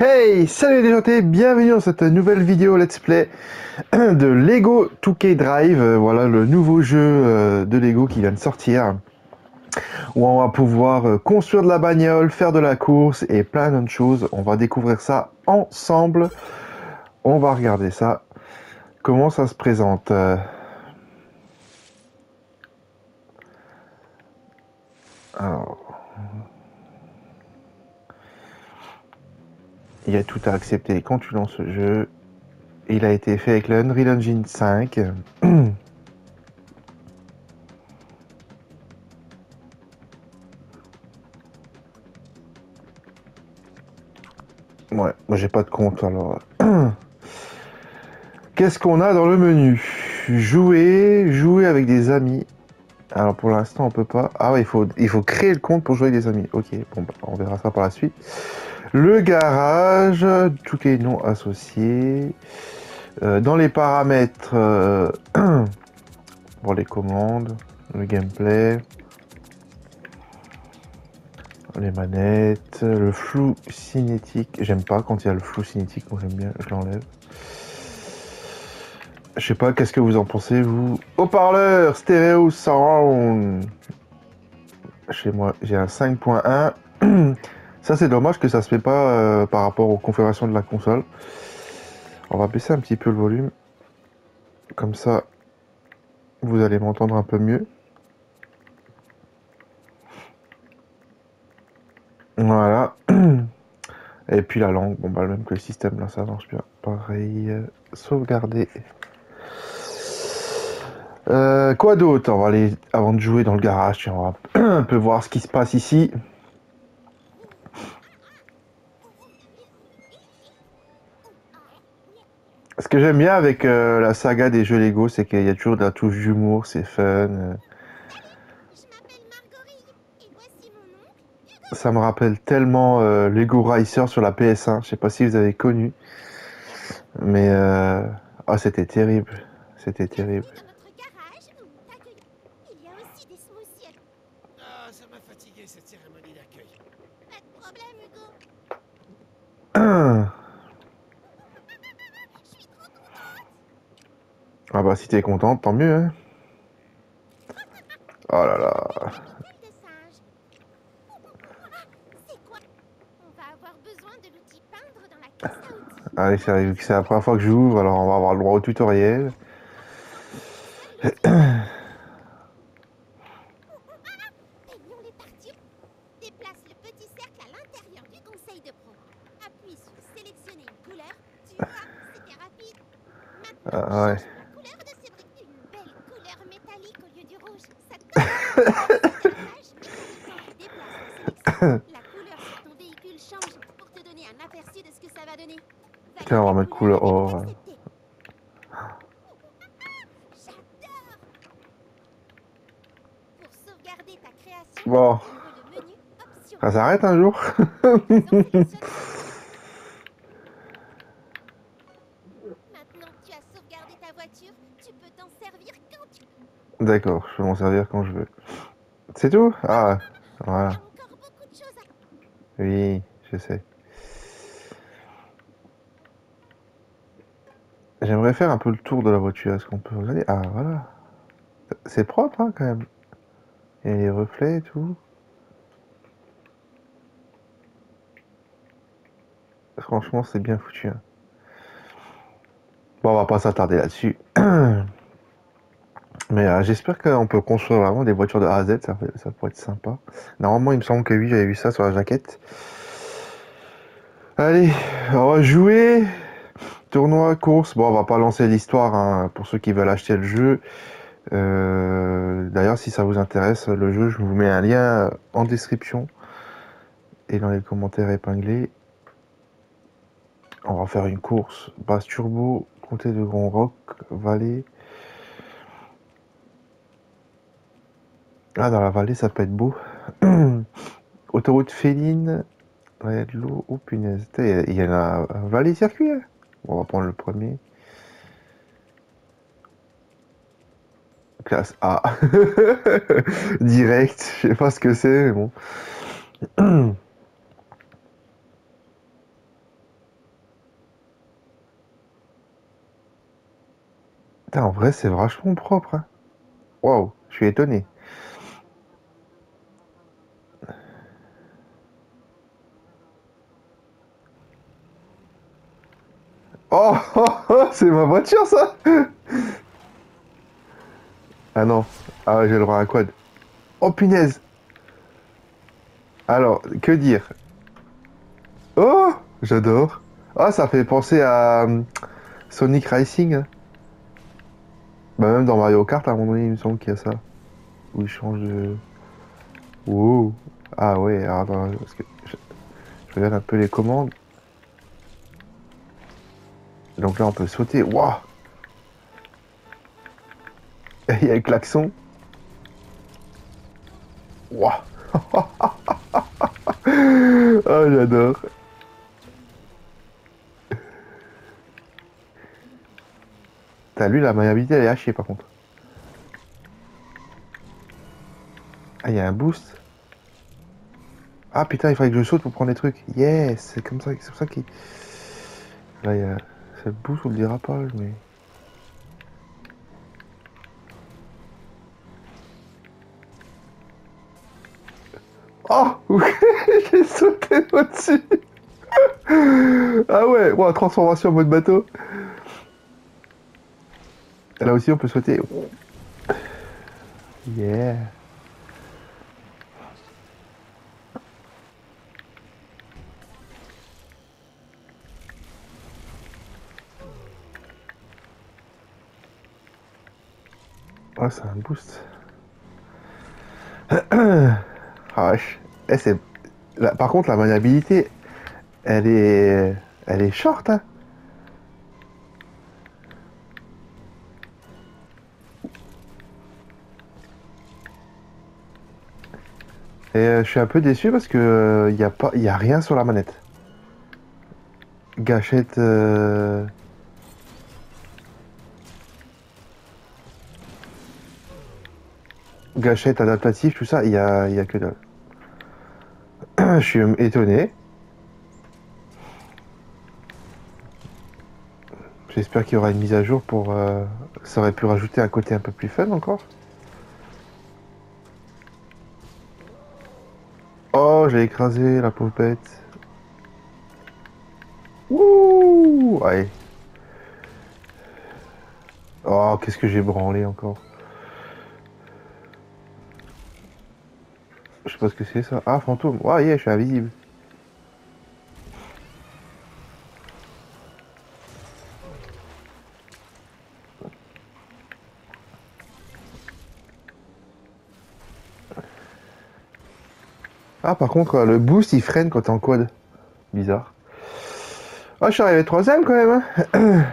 Hey, salut les gens, bienvenue dans cette nouvelle vidéo let's play de Lego 2K Drive. Voilà le nouveau jeu de Lego qui vient de sortir, où on va pouvoir construire de la bagnole, faire de la course et plein d'autres choses. On va découvrir ça ensemble. On va regarder ça. Comment ça se présente Alors, il y a tout à accepter quand tu lances ce jeu. Il a été fait avec le Unreal Engine 5. Ouais, moi j'ai pas de compte alors. Qu'est-ce qu'on a dans le menu? Jouer avec des amis. Alors pour l'instant on peut pas. Ah ouais, il faut créer le compte pour jouer avec des amis. Ok, bon bah, on verra ça par la suite. Le garage, tout est non associé. Dans les paramètres, pour les commandes, le gameplay, les manettes, le flou cinétique. J'aime pas quand il y a le flou cinétique, moi j'aime bien, je l'enlève. Je sais pas, qu'est-ce que vous en pensez, vous? Haut-parleur, stéréo, surround. Chez moi, j'ai un 5.1. Ça, c'est dommage que ça se fait pas par rapport aux configurations de la console. On va baisser un petit peu le volume. Comme ça, vous allez m'entendre un peu mieux. Voilà. Et puis la langue, bon bah le même que le système, là, ça marche bien. Pareil, sauvegarder. Quoi d'autre? On va aller, avant de jouer dans le garage, on va un peu voir ce qui se passe ici. Ce que j'aime bien avec la saga des jeux Lego, c'est qu'il y a toujours de la touche d'humour, c'est fun. Ça me rappelle tellement Lego Racer sur la PS1. Je sais pas si vous avez connu, mais ah, c'était terrible. C'était terrible. Ah, ça m'a fatigué cette cérémonie d'accueil. Pas de problème, Hugo. Je suis trop contente. Ah bah si t'es contente, tant mieux, hein. Oh là là. Taille de singe. C'est quoi? On va avoir besoin de l'outil peindre dans la caisse à outils. Allez, c'est la première fois que j'ouvre, alors on va avoir le droit au tutoriel. Peignons les parties. Déplace le petit cercle à l'intérieur du conseil de pro. Appuie sur sélectionner une couleur. Tu vois, c'était rapide. Maintenant, Ah, ouais. change la couleur de ces briques. Une belle couleur métallique au lieu du rouge. Ça te plaît? Quand tu déplaces la sélection, la couleur sur ton véhicule change pour te donner un aperçu de ce que ça va donner. Tiens, on va Valide la mettre couleur couleur or. avec accepter. J'adore. Pour sauvegarder ta création, Bon, ouvre le menu Options. ça s'arrête un jour. Maintenant que tu as sauvegardé ta voiture, tu peux t'en servir quand tu veux. D'accord, je peux m'en servir quand je veux. C'est tout? Ah, Il y voilà. a encore beaucoup de choses à... Oui, je sais. J'aimerais faire un peu le tour de la voiture. Est-ce qu'on peut regarder? Ah, voilà. C'est propre, hein, quand même. Il y a les reflets et tout. Franchement, c'est bien foutu, hein. Bon, on va pas s'attarder là-dessus. Mais j'espère qu'on peut construire vraiment des voitures de A à Z. Ça pourrait être sympa. Normalement, il me semble que oui, j'avais vu ça sur la jaquette. Allez, on va jouer. Tournoi, course. Bon, on va pas lancer l'histoire, hein, pour ceux qui veulent acheter le jeu. D'ailleurs, si ça vous intéresse, le jeu, je vous mets un lien en description et dans les commentaires épinglés. On va faire une course base turbo, comté de Grand Rock, vallée. Ah, dans la vallée, ça peut être beau. Autoroute féline, il y a de l'eau. Oh punaise, il y en a un vallée circuit, hein. Bon, on va prendre le premier. Classe A. Direct, je sais pas ce que c'est, mais bon. Putain, en vrai, c'est vachement propre, hein. Waouh, je suis étonné. Oh, oh, oh, c'est ma voiture, ça! Ah non. Ah ouais, j'ai le droit à un quad. Oh, punaise! Alors, que dire? Oh, j'adore. Ah, ça fait penser à Sonic Racing, hein. Bah, même dans Mario Kart, à un moment donné, il me semble qu'il y a ça. Où il change de... Wow. Ah ouais, alors, attends, parce que je regarde un peu les commandes. Donc là, on peut sauter. Waouh! Il y a le klaxon. Waouh! Oh, j'adore. T'as lu la maniabilité, elle est hachée, par contre. Ah, il y a un boost. Ah putain, il fallait que je saute pour prendre les trucs. Yes, c'est comme ça, c'est pour ça qu'il... Là, il y a... C'est le boost ou le dérapage, mais... Oh! J'ai sauté au-dessus. Ah ouais, wow, transformation en mode bateau. Là aussi, on peut sauter. Yeah. Oh, c'est un boost. Ah, wesh. Eh, c'est... Par contre, la maniabilité, elle est... Elle est short, hein. Et je suis un peu déçu parce que y a pas... y a rien sur la manette. Gâchette... Gâchette adaptative, tout ça, y a que dalle. Je suis étonné. J'espère qu'il y aura une mise à jour pour... Ça aurait pu rajouter un côté un peu plus fun encore. Oh, j'ai écrasé la pauvre bête. Wouh! Ouais. Oh, qu'est-ce que j'ai branlé encore. Je sais pas ce que c'est ça. Ah, fantôme. Ah, yeah, je suis invisible. Ah, par contre, le boost, il freine quand t'es en quad. Bizarre. Oh, je suis arrivé troisième quand même, hein.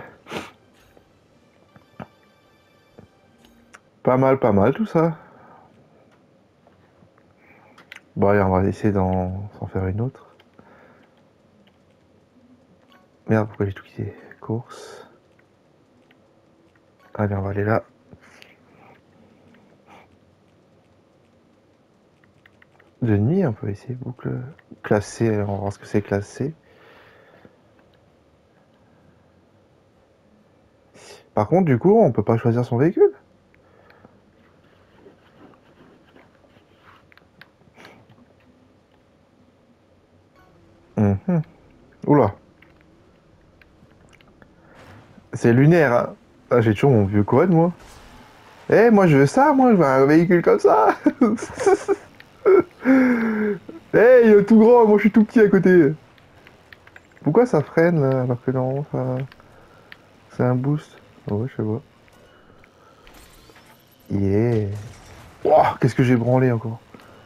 Pas mal tout ça. Bon, allez, on va essayer s'en faire une autre. Merde, pourquoi j'ai tout quitté? Course. Allez, on va aller là. De nuit, on peut essayer boucle. Classé, on va voir ce que c'est classé. Par contre, du coup, on peut pas choisir son véhicule. Mhm. Oula. C'est lunaire, hein. Ah, j'ai toujours mon vieux quad, moi. Eh, moi je veux ça, moi je veux un véhicule comme ça. Eh, il est tout grand, moi je suis tout petit à côté. Pourquoi ça freine là, alors que non, ça... c'est un boost. Oh, ouais, je sais pas. Yeah. Ouah, qu'est-ce que j'ai branlé encore.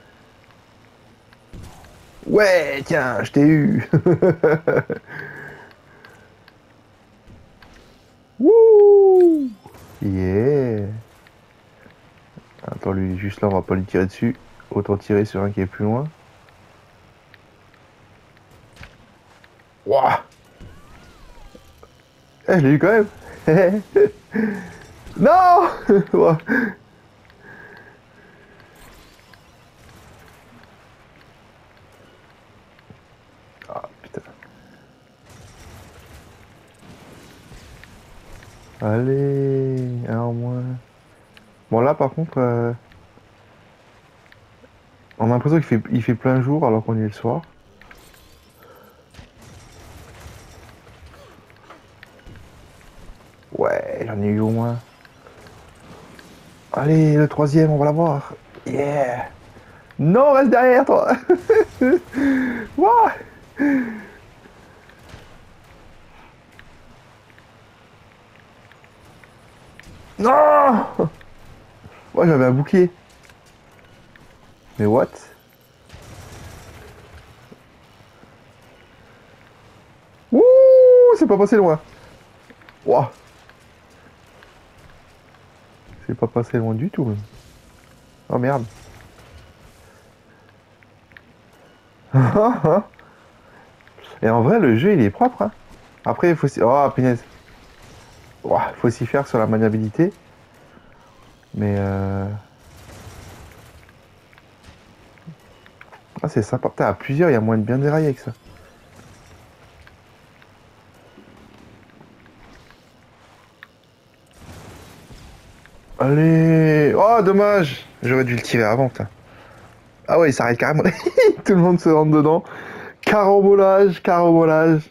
Ouais, tiens, je t'ai eu. Wouh. Yeah. Attends, lui, juste là, on va pas lui tirer dessus. Autant tirer sur un qui est plus loin. Ouah. Eh, je l'ai eu quand même. Non. Ouah. Ah, putain. Allez, un en moins. Bon là par contre, on a l'impression qu'il fait plein jour alors qu'on est le soir. Ouais, j'en ai eu au moins. Allez, le troisième, on va l'avoir. Yeah. Non, reste derrière toi. Ouah. Non. Moi j'avais un bouclier. Mais what? Ouh, c'est pas passé loin. Ouah. C'est pas passé loin du tout même. Oh merde. Et en vrai, le jeu il est propre. Hein. Après, il faut s'y... Oh punaise. Ouah, faut s'y faire sur la maniabilité. Mais ah, c'est sympa. Putain, à plusieurs, il y a moyen de bien dérailler avec ça. Allez. Oh, dommage. J'aurais dû le tirer avant, putain. Ah ouais, il s'arrête carrément. Tout le monde se rentre dedans. Carambolage, carambolage.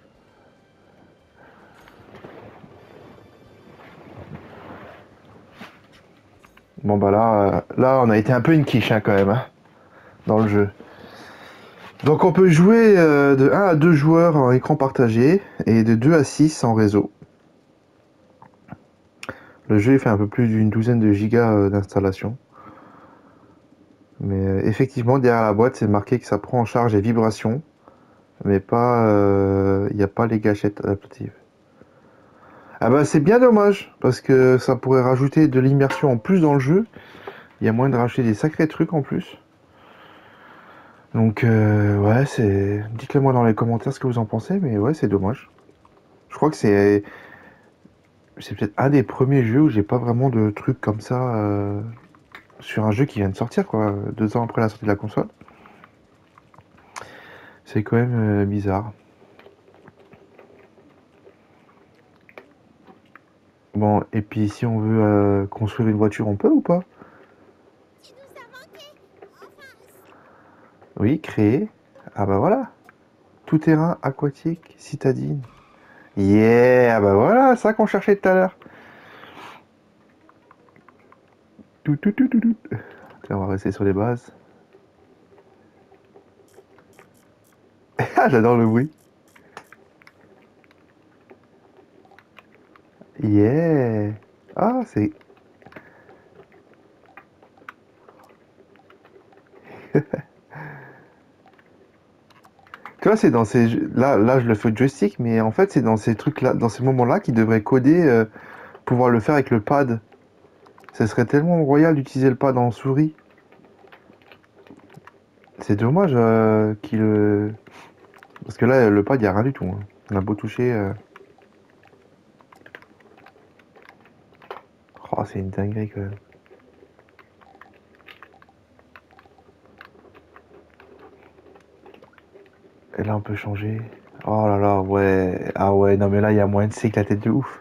Bon bah là, on a été un peu une quiche hein, quand même hein, dans le jeu. Donc on peut jouer de 1 à 2 joueurs en écran partagé et de 2 à 6 en réseau. Le jeu il fait un peu plus d'une douzaine de gigas d'installation. Mais effectivement derrière la boîte c'est marqué que ça prend en charge les vibrations. Mais pas, il n'y a pas les gâchettes adaptatives. Ah bah c'est bien dommage parce que ça pourrait rajouter de l'immersion en plus dans le jeu. Il y a moyen de rajouter des sacrés trucs en plus. Donc ouais, c'est. Dites-le moi dans les commentaires ce que vous en pensez, mais ouais, c'est dommage. Je crois que c'est peut-être un des premiers jeux où j'ai pas vraiment de trucs comme ça sur un jeu qui vient de sortir, quoi, 2 ans après la sortie de la console. C'est quand même bizarre. Bon, et puis si on veut construire une voiture, on peut ou pas? Tu nous as manqué. Enfin, Oui, créer. Ah bah voilà. Tout terrain, aquatique, citadine. Yeah, ah bah voilà, ça qu'on cherchait tout à l'heure. Tout, tout, tout, tout, tout. On va rester sur les bases. Ah, j'adore le bruit. Yeah. Ah, c'est... Tu vois, c'est dans ces... Là, je le fais au joystick, mais en fait, c'est dans ces trucs-là, dans ces moments-là qu'ils devraient coder, pouvoir le faire avec le pad. Ça serait tellement royal d'utiliser le pad en souris. C'est dommage qu'il... Parce que là, le pad, il n'y a rien du tout. Hein. On a beau toucher... Oh, c'est une dinguerie, quand même. Et là, on peut changer. Oh là là, ouais. Ah ouais, non, mais là, il y a moyen de s'éclater de ouf.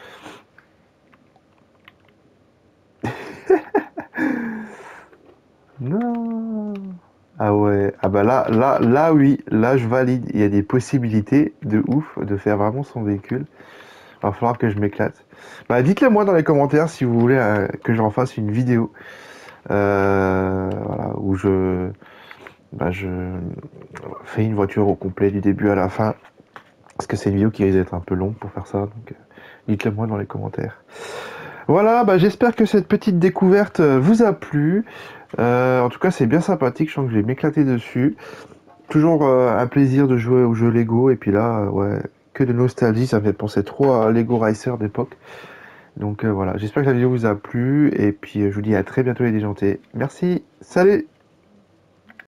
Non. Ah ouais. Ah bah là, oui. Là, je valide. Il y a des possibilités de ouf de faire vraiment son véhicule. Il va falloir que je m'éclate. Bah, dites-le moi dans les commentaires si vous voulez que j'en fasse une vidéo. Voilà, où je fais une voiture au complet du début à la fin. Parce que c'est une vidéo qui risque d'être un peu longue pour faire ça. Donc, dites-le moi dans les commentaires. Voilà, bah, j'espère que cette petite découverte vous a plu. En tout cas, c'est bien sympathique. Je sens que je vais m'éclater dessus. Toujours un plaisir de jouer au jeu Lego. Et puis là, ouais, que de nostalgie. Ça me fait penser trop à Lego Racer d'époque. Donc voilà, j'espère que la vidéo vous a plu. Et puis je vous dis à très bientôt les déjantés. Merci, salut!